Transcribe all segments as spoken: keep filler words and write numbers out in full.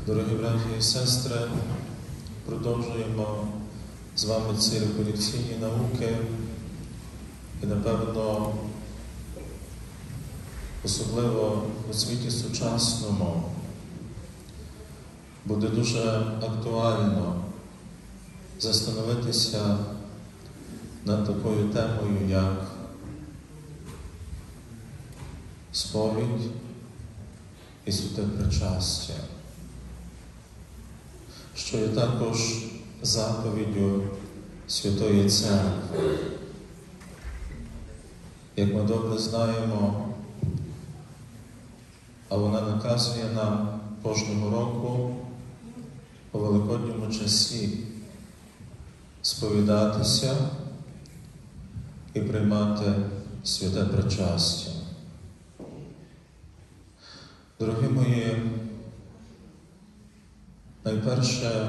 Дорогі браті і сестри, продовжуємо з вами ці реколекційні науки і, напевно, особливо у світі сучасному буде дуже актуально застановитися над такою темою, як сповідь і святе причастя, що є також заповіддю Святої Церкви. Як ми добре знаємо, а вона наказує нам кожного року у Великодньому часі сповідатися і приймати святе причастя. Дорогі мої, найперше,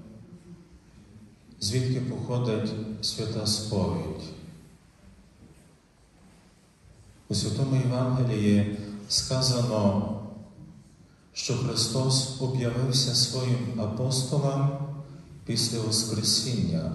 звідки походить свята сповідь? У Святому Євангелії сказано, що Христос об'явився своїм апостолам після Воскресіння.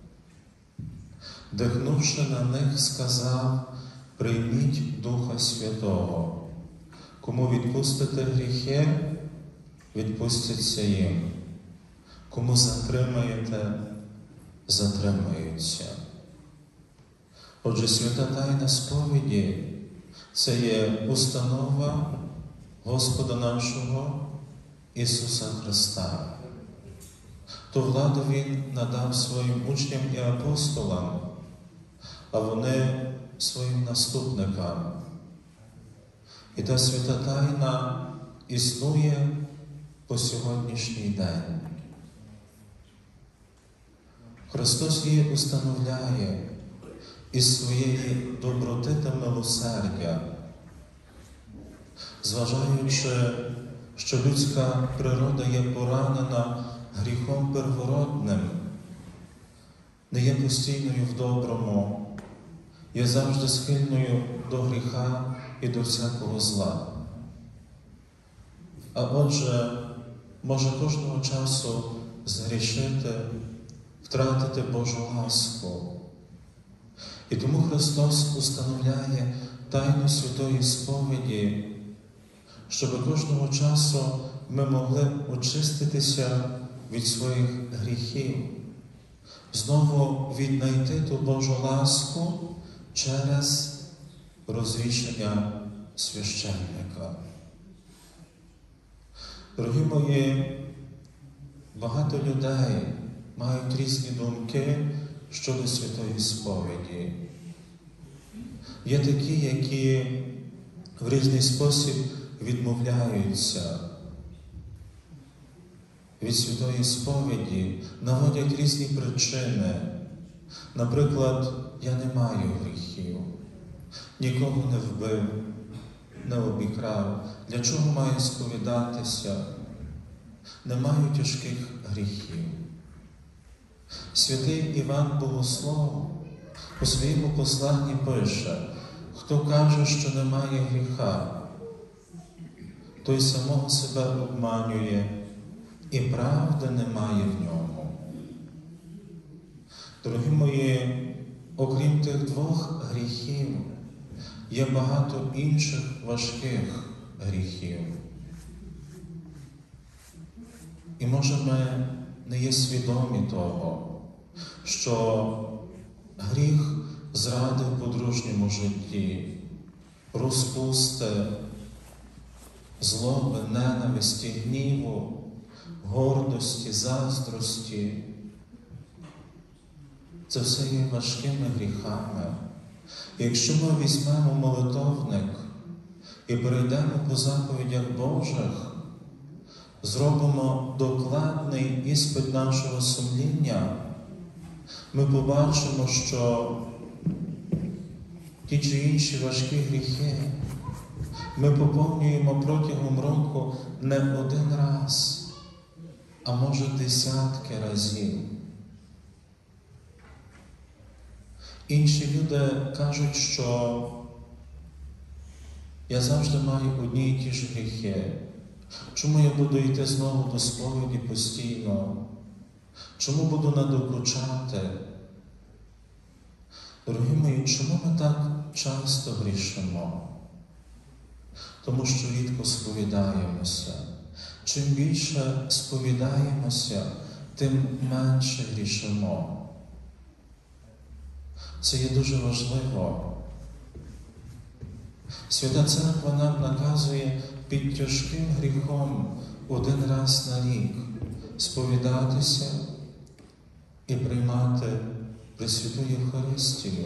Дихнувши на них, сказав: «Прийміть Духа Святого. Кому відпустите гріхи, відпустяться їм. Кому затримаєте, затримаються». Отже, свята тайна сповіді – це є установа Господа нашого Ісуса Христа. Ту владу Він надав своїм учням і апостолам, а вони своїм наступникам. І та свята тайна існує по сьогоднішній день. Христос її установляє із своєї доброти та милосердя, зважаючи, що людська природа є поранена гріхом первородним, не є постійною в доброму, є завжди схильною до гріха і до всякого зла. А отже, може кожного часу згрішити, втратити Божу ласку. І тому Христос установляє тайну святої сповіді, щоб кожного часу ми могли очиститися від своїх гріхів, знову віднайти ту Божу ласку через розвішення священника. Дорогі мої, багато людей мають різні думки щодо святої сповіді. Є такі, які в різний спосіб відмовляються від святої сповіді, наводять різні причини. Наприклад, я не маю гріхів, нікого не вбив, не обікрав. Для чого маю сповідатися? Не маю тяжких гріхів. Святий Іван Богослов у своєму посланні пише: хто каже, що немає гріха, той самого себе обманює, і правди немає в ньому. Дорогі мої, окрім тих двох гріхів, є багато інших важких гріхів. І може ми не є свідомі того, що гріх зради в подружньому житті, розпусти, злоби, ненависті, гніву, гордості, заздрості – це все є важкими гріхами. І якщо ми візьмемо молитовник і перейдемо по заповідях Божих, зробимо докладний іспит нашого сумління, ми побачимо, що ті чи інші важкі гріхи ми поповнюємо протягом року не один раз, а може десятки разів. Інші люди кажуть, що я завжди маю одні й ті ж гріхи. Чому я буду йти знову до сповіді постійно? Чому буду надокучати? Дорогі мої, чому ми так часто грішимо? Тому що рідко сповідаємося. Чим більше сповідаємося, тим менше грішимо. Це є дуже важливо. Свята Церква нам наказує під тяжким гріхом один раз на рік сповідатися і приймати Пресвяту Євхаристію.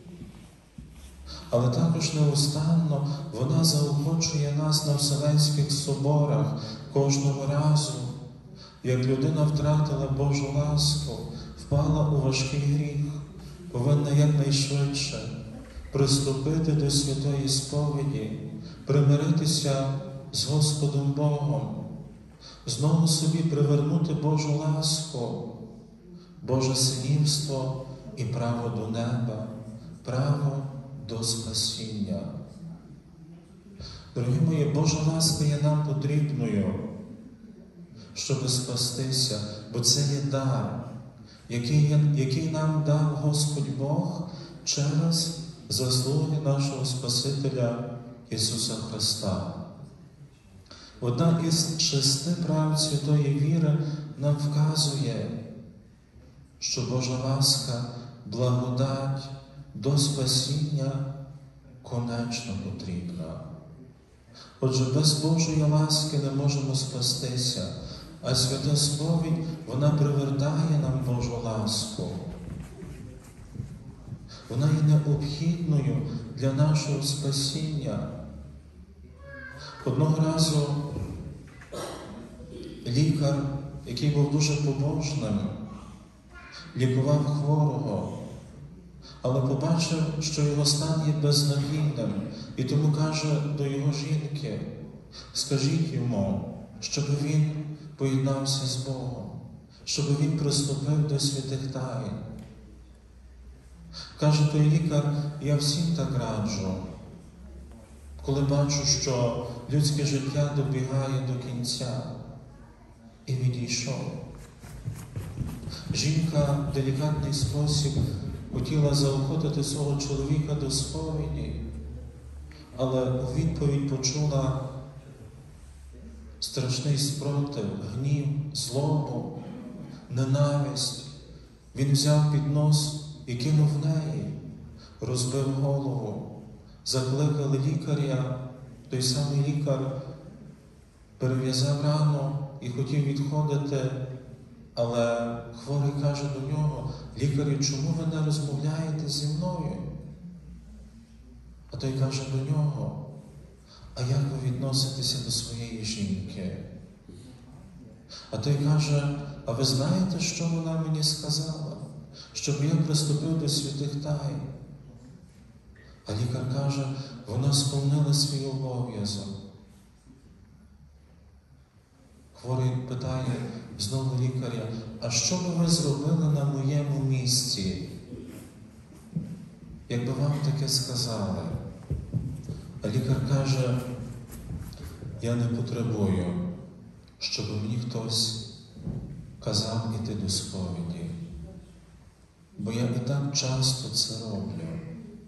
Але також неустанно вона заохочує нас на Вселенських соборах кожного разу, як людина втратила Божу ласку, впала у важкий гріх, повинна якнайшвидше приступити до святої сповіді, примиритися з Господом Богом, знову собі привернути Божу ласку, Боже синівство і право до неба, право до спасіння. Дорогі мої, Божа ласка є нам потрібною, щоб спастися, бо це є дар, який, який нам дав Господь Бог через заслуги нашого Спасителя Ісуса Христа. Одна із шести прав святої віри нам вказує, що Божа ласка, благодать до спасіння конечно потрібна. Отже, без Божої ласки не можемо спастися, а свята сповідь, вона привертає нам Божу ласку. Вона є необхідною для нашого спасіння. Одного разу лікар, який був дуже побожним, лікував хворого, але побачив, що його стан є безнадійним, і тому каже до його жінки: скажіть йому, щоб він поєднався з Богом, щоб він приступив до святих таїн. Каже той лікар: я всім так раджу, коли бачу, що людське життя добігає до кінця. І відійшов. Жінка в делікатний спосіб хотіла заохотити свого чоловіка до сповіді, але у відповідь почула страшний спротив, гнів, злобу, ненависть. Він взяв піднос і кинув в неї, розбив голову. Закликали лікаря, той самий лікар перев'язав рану і хотів відходити, але хворий каже до нього: лікарю, чому ви не розмовляєте зі мною? А той каже до нього: а як ви відноситеся до своєї жінки? А той каже: а ви знаєте, що вона мені сказала? Щоб я приступив до святих таїн. А лікар каже: вона сповнила свій обов'язок. Хворий питає знову лікаря: а що би ви зробили на моєму місці, якби вам таке сказали? А лікар каже: я не потребую, щоб мені хтось казав іти до сповіді, бо я і так часто це роблю.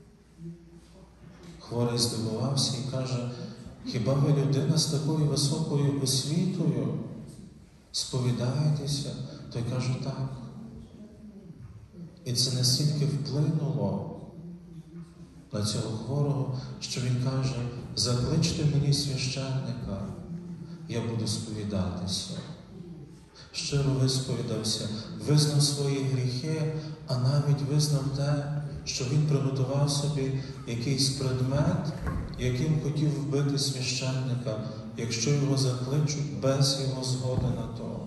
Хворий здивувався і каже: хіба ви людина з такою високою освітою? Сповідаєтеся? Той каже: так. І це настільки вплинуло на цього хворого, що він каже: закличте мені священника, я буду сповідатися. Щиро висповідався, визнав свої гріхи, а навіть визнав те, що він приготував собі якийсь предмет, яким хотів вбити священника, якщо його закличуть без його згоди на то.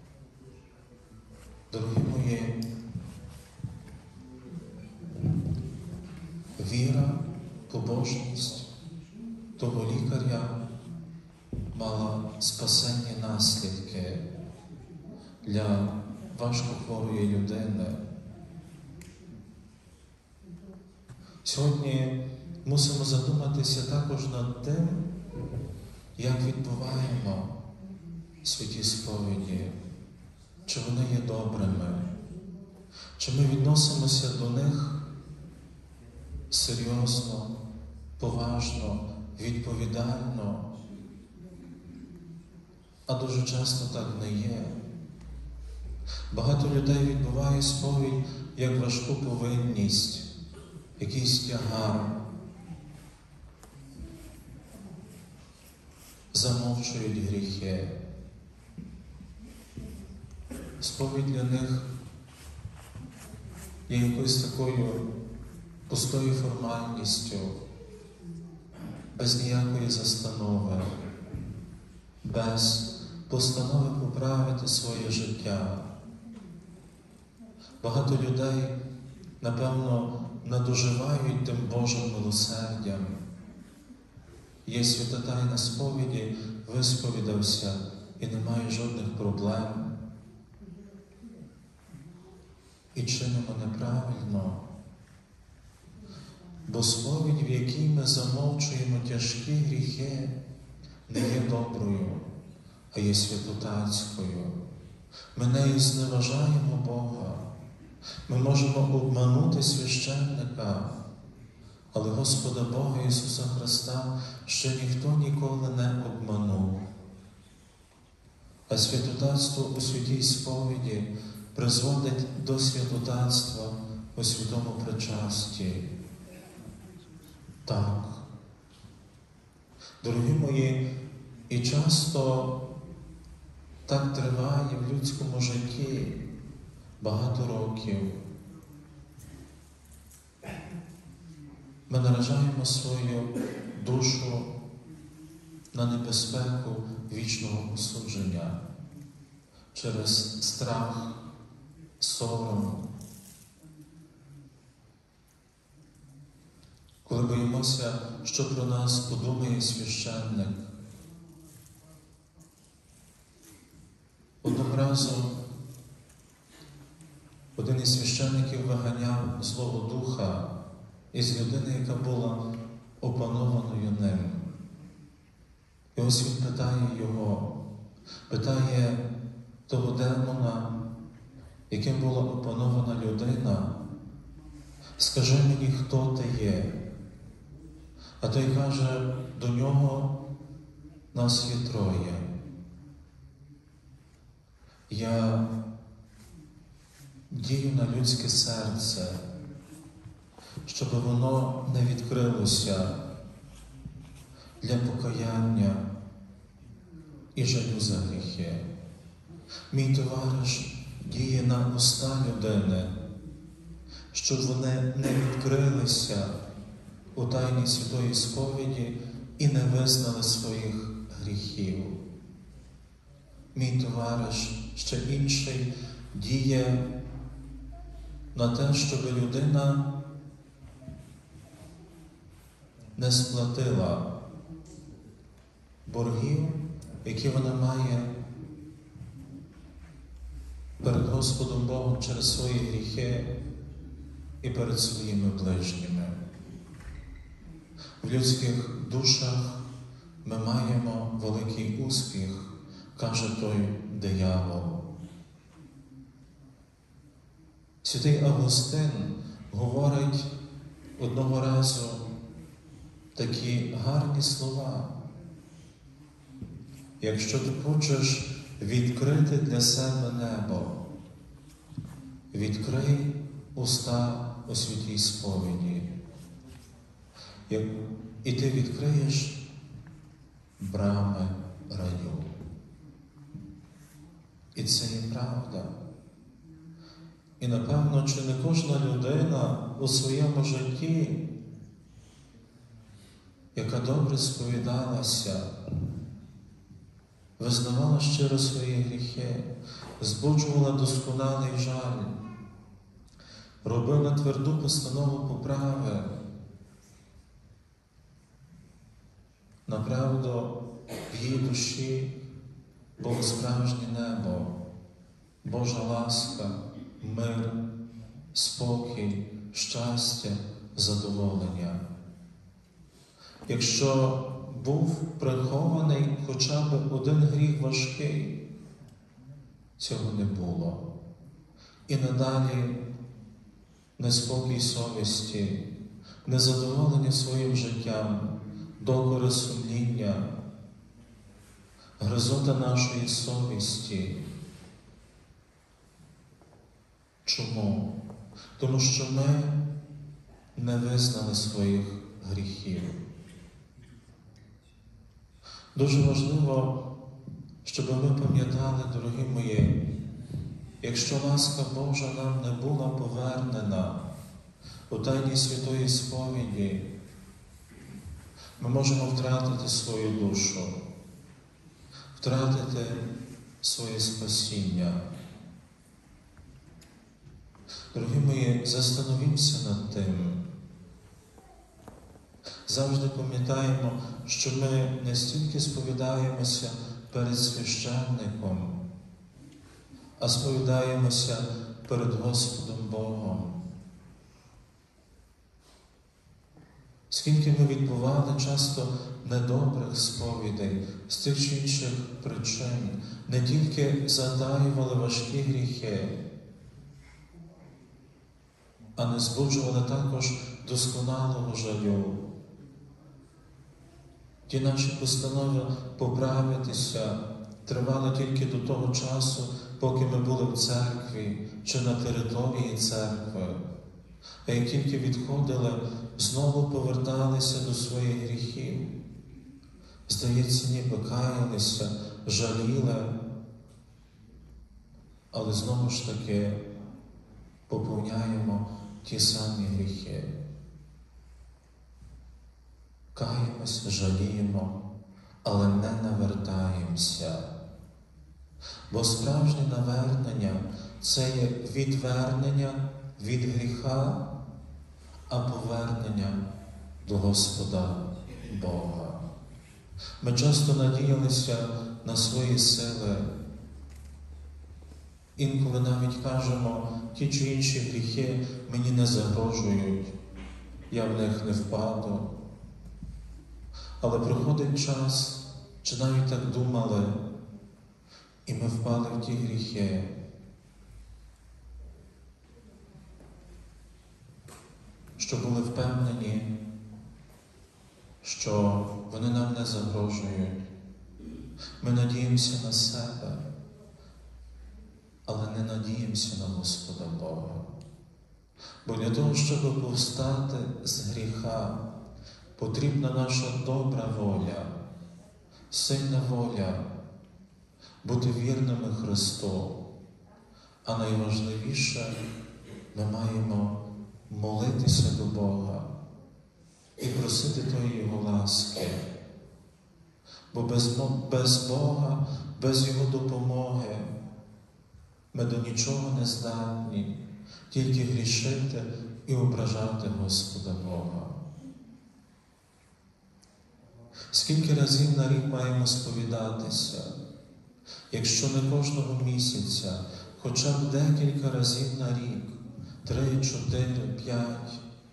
Дорогі мої, віра, побожність того лікаря мала спасенні наслідки для важкохворої людини. Сьогодні мусимо задуматися також над тим, як відбуваємо святі сповіді, чи вони є добрими, чи ми відносимося до них серйозно, поважно, відповідально, а дуже часто так не є. Багато людей відбуває сповідь як важку повинність, якийсь тягар, замовчують гріхи. Сповідь для них є якоюсь такою пустою формальністю, без ніякої застанови, без постанови поправити своє життя. Багато людей, напевно, надоживають тим Божим милосердям. Є свята тайна сповіді, висповідався і немає жодних проблем. І чинимо неправильно. Бо сповідь, в якій ми замовчуємо тяжкі гріхи, не є доброю, а є святотатською. Ми нею зневажаємо Бога. Ми можемо обманути священника, але Господа Бога Ісуса Христа ще ніхто ніколи не обманув. А святотатство у святій сповіді призводить до святотатства у святому причасті. Так. Дорогі мої, і часто так триває в людському житті багато років. Ми наражаємо свою душу на небезпеку вічного осудження через страх, сором. Коли боїмося, що про нас подумає священник. Одного разу один із священників виганяв Злого Духа із людини, яка була опанованою ним. І ось він питає його, питає того демона, яким була опанована людина, скажи мені, хто ти є? А той каже, до нього нас є троє. Я дію на людське серце, щоб воно не відкрилося для покаяння і жалю за гріхи. Мій товариш діє на уста людини, щоб вони не відкрилися у тайні святої сповіді і не визнали своїх гріхів. Мій товариш, ще інший, діє на те, щоб людина не сплатила боргів, які вона має перед Господом Богом через свої гріхи і перед своїми ближніми. В людських душах ми маємо великий успіх, каже той диявол. Святий Августин говорить одного разу такі гарні слова. Якщо ти хочеш відкрити для себе небо, відкрий уста у святій сповіді. І ти відкриєш брами раю. І це є правда. І, напевно, чи не кожна людина у своєму житті, яка добре сповідалася, визнавала щиро свої гріхи, збуджувала досконалий жаль, робила тверду постанову поправи, направду в її душі було справжнє небо, Божа ласка, мир, спокій, щастя, задоволення. Якщо був прихований хоча б один гріх важкий. Цього не було. І надалі неспокій совісті, незадоволення своїм життям, докори сумління, гризота нашої совісті. Чому? Тому що ми не визнали своїх гріхів. Дуже важливо, щоб ми пам'ятали, дорогі мої, якщо ласка Божа нам не була повернена у тайні святої сповіді, ми можемо втратити свою душу, втратити своє спасіння. Дорогі мої, застановімося над тим. Завжди пам'ятаємо, що ми не стільки сповідаємося перед священником, а сповідаємося перед Господом Богом. Скільки ми відбували часто недобрих сповідей з тих чи інших причин, не тільки затаювали важкі гріхи, а не збуджували також досконалого жалю. Ті наші постанови поправитися тривали тільки до того часу, поки ми були в церкві чи на території церкви. А як тільки відходили, знову поверталися до своїх гріхів. Здається, ніби каялися, жаліли, але знову ж таки поповняємо ті самі гріхи. Каємось, жаліємо, але не навертаємося. Бо справжнє навернення – це є відвернення від гріха, а повернення до Господа Бога. Ми часто надіялися на свої сили. Інколи навіть кажемо, ті чи інші гріхи мені не загрожують, я в них не впаду. Але приходить час, чи навіть так думали, і ми впали в ті гріхи. Що були впевнені, що вони нам не загрожують. Ми надіємося на себе, але не надіємося на Господа Бога. Бо для того, щоб повстати з гріха, потрібна наша добра воля, сильна воля, бути вірними Христу. А найважливіше, ми маємо молитися до Бога і просити тої Його ласки. Бо без, без Бога, без Його допомоги ми до нічого не здатні, тільки грішити і ображати Господа Бога. Скільки разів на рік маємо сповідатися? Якщо не кожного місяця, хоча б декілька разів на рік, три, чотири, п'ять.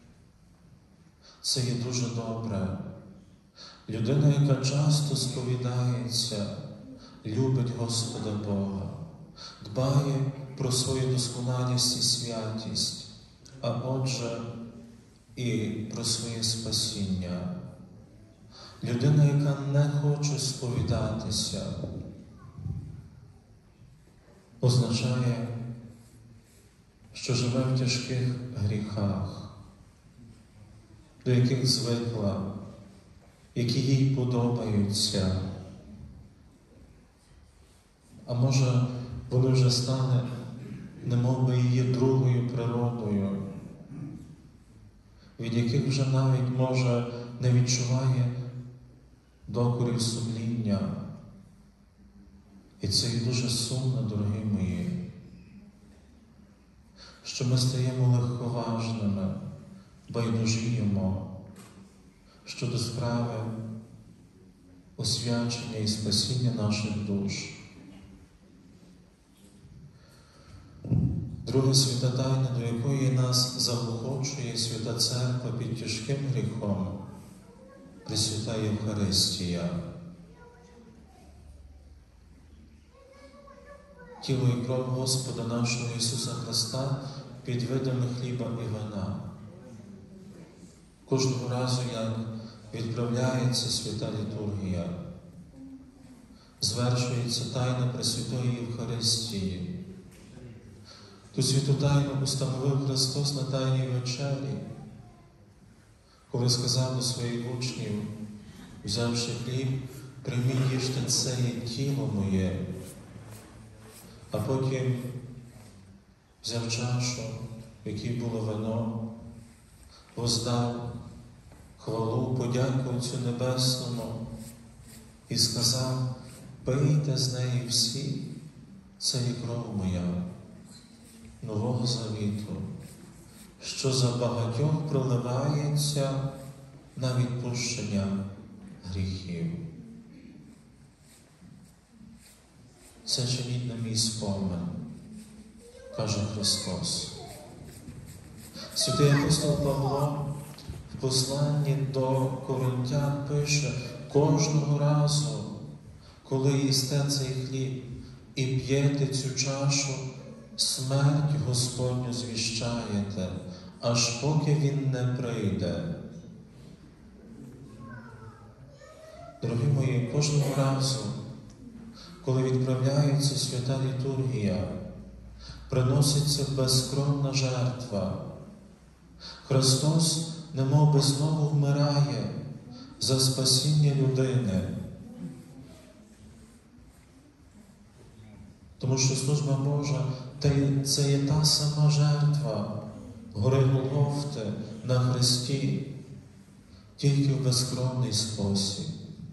Це є дуже добре. Людина, яка часто сповідається, любить Господа Бога, дбає про свою досконалість і святість, а отже і про своє спасіння. Людина, яка не хоче сповідатися, означає, що живе в тяжких гріхах, до яких звикла, які їй подобаються. А може, вони вже стане, немов би її другою природою, від яких вже навіть, може, не відчуває докорів сумління. І це і дуже сумно, дорогі мої, що ми стаємо легковажними, байдужіємо щодо справи освячення і спасіння наших душ. Друга свята тайна, до якої нас заохочує Свята Церква під тяжким гріхом, Пресвята Євхаристія. Тіло і кров Господа нашого Ісуса Христа під видами хліба і вина. Кожного разу, як відправляється свята літургія, звершується тайна Пресвятої Євхаристії. Ту святу тайну установив Христос на Тайній вечері, коли сказав до своїх учнів, взявши хліб, прийміть, їжте, це є тіло моє. А потім взяв чашу, в якій було вино, воздав хвалу, подяку Отцю Небесному і сказав, пийте з неї всі, це є кров моя, Нового Завіту, що за багатьох проливається на відпущення гріхів. Це чиніть на мій спомин, каже Христос. Святий апостол Павло в посланні до Коринтян пише, кожного разу, коли їсте цей хліб і п'єте цю чашу, смерть Господню звіщаєте, аж поки Він не прийде. Дорогі мої, кожного разу, коли відправляється свята літургія, приноситься безкровна жертва. Христос немов би знову вмирає за спасіння людини. Тому що служба Божа – це є та сама жертва гори Голгофти на Христі, тільки в безкровний спосіб.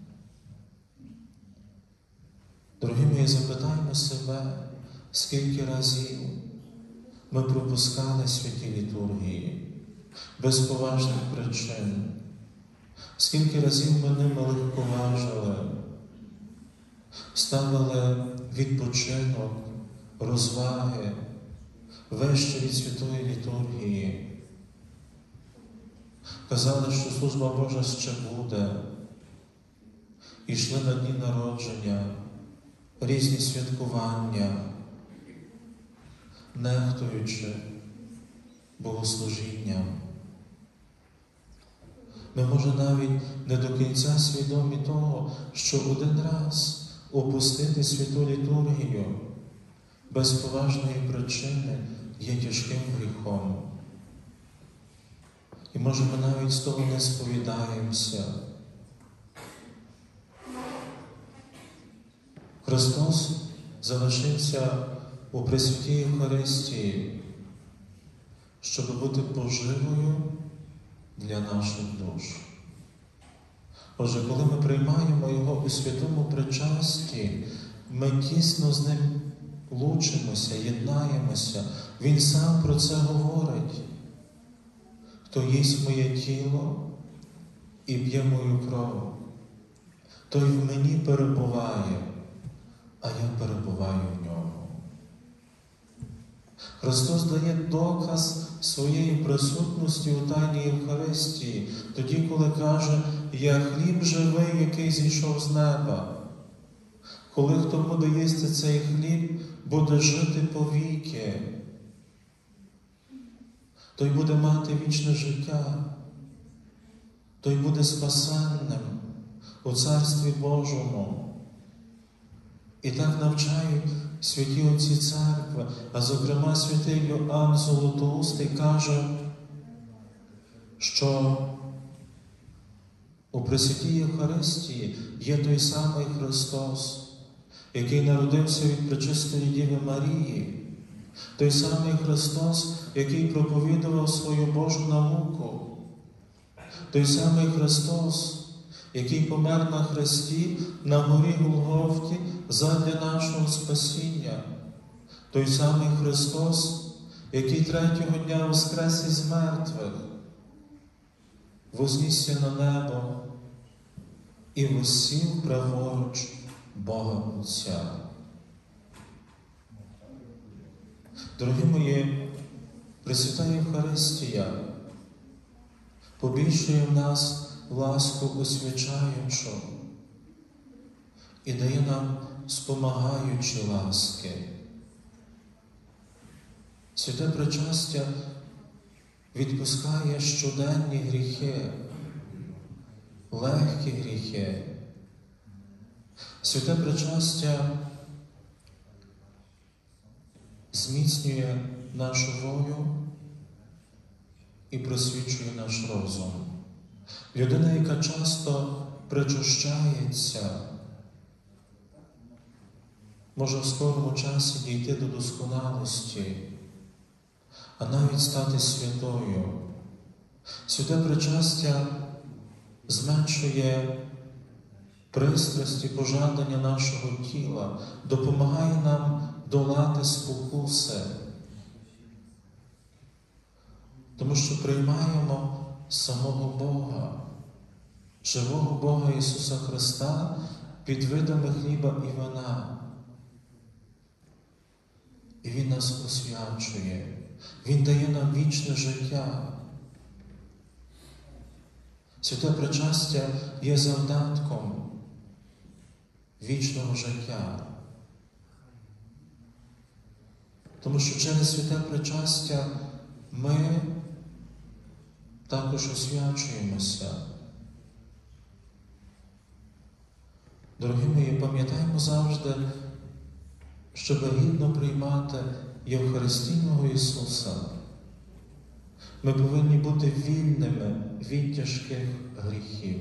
Дорогі мої, запитаймо себе, скільки разів ми пропускали святі літургії без поважних причин, скільки разів ми ними легковажили, ставили відпочинок, розваги вище від святої літургії. Казали, що служба Божа ще буде. І йшли на дні народження, різні святкування, нехтуючи богослужінням. Ми, може, навіть не до кінця свідомі того, що один раз опустити святу літургію без поважної причини є тяжким гріхом. І, може, ми навіть з того не сповідаємося. Христос залишився у Пресвятій Євхаристії, щоб бути поживою для наших душ. Отже, коли ми приймаємо Його у святому причасті, ми тісно з Ним лучимося, єднаємося. Він сам про це говорить. Хто їсть моє тіло і п'є мою кров, той в мені перебуває, а я перебуваю в ньому. Христос дає доказ своєї присутності у Тайній Євхаристії, тоді, коли каже, «Я хліб живий, який зійшов з неба». Коли хто буде їсти цей хліб, буде жити повіки. Той буде мати вічне життя. Той буде спасенним у Царстві Божому. І так навчають святі отці церкви, а зокрема святий Йоанн Золотоустий каже, що у Пресвятій Євхаристії є той самий Христос, який народився від Пречистої Діви Марії, той самий Христос, який проповідував свою Божу науку, той самий Христос, який помер на хресті на горі Голгофті задля нашого спасіння, той самий Христос, який третього дня воскрес із мертвих, вознісся на небо і воссів праворуч Бога Отця. Дорогі мої, Пресвята Євхаристія побільшує в нас ласку освячаючу і дає нам спомагаючі ласки. Святе причастя відпускає щоденні гріхи, легкі гріхи. Святе причастя зміцнює нашу волю і просвічує наш розум. Людина, яка часто причащається, може в скорому часі дійти до досконалості, а навіть стати святою. Святе причастя зменшує пристрасті, пожадання нашого тіла, допомагає нам долати спокуси, тому що приймаємо самого Бога, живого Бога Ісуса Христа під видами хліба і вина. І Він нас освячує, Він дає нам вічне життя. Святе причастя є завдатком вічного життя. Тому що через святе причастя ми також освячуємося. Дорогі мої, пам'ятаємо завжди, щоб гідно приймати Євхаристійного Ісуса, ми повинні бути вільними від тяжких гріхів.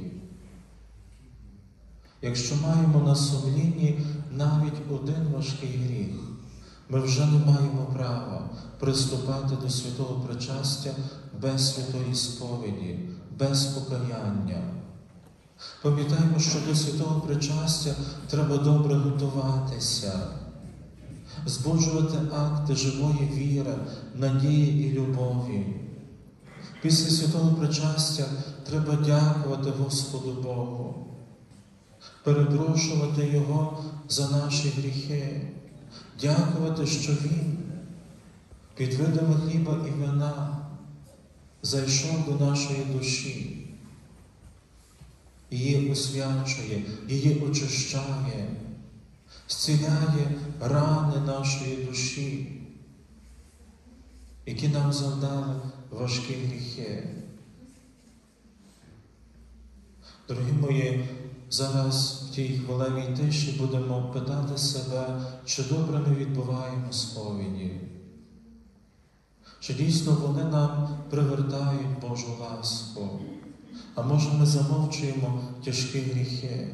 Якщо маємо на сумлінні навіть один важкий гріх, ми вже не маємо права приступати до святого причастя без святої сповіді, без покаяння. Пам'ятаємо, що до святого причастя треба добре готуватися, збуджувати акти живої віри, надії і любові. Після святого причастя треба дякувати Господу Богу, перепрошувати Його за наші гріхи, дякувати, що Він під видами хліба і вина зайшов до нашої душі, її освячує, її очищає, зціляє рани нашої душі, які нам завдали важкі гріхи. Дорогі мої, зараз в тій хвилевій тиші будемо питати себе, чи добре ми відбуваємо сповіді, чи дійсно вони нам привертають Божу ласку, а може ми замовчуємо тяжкі гріхи,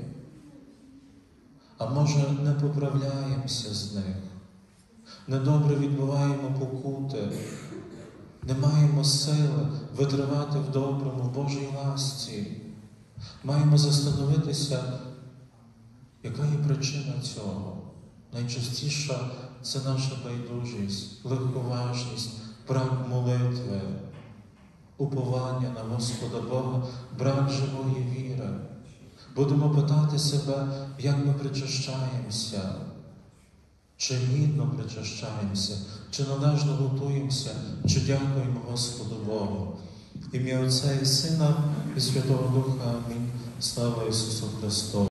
а може не поправляємося з них, недобре відбуваємо покути, не маємо сили витривати в доброму в Божій ласці. Маємо застановитися, яка є причина цього. Найчастіша – це наша байдужість, легковажність, брак молитви, уповання на Господа Бога, брак живої віри. Будемо питати себе, як ми причащаємося, чи гідно причащаємося, чи належно готуємося, чи дякуємо Господу Богу. Ім'я Отця і Сина і Святого Духа. Амінь. Слава Ісусу Христу!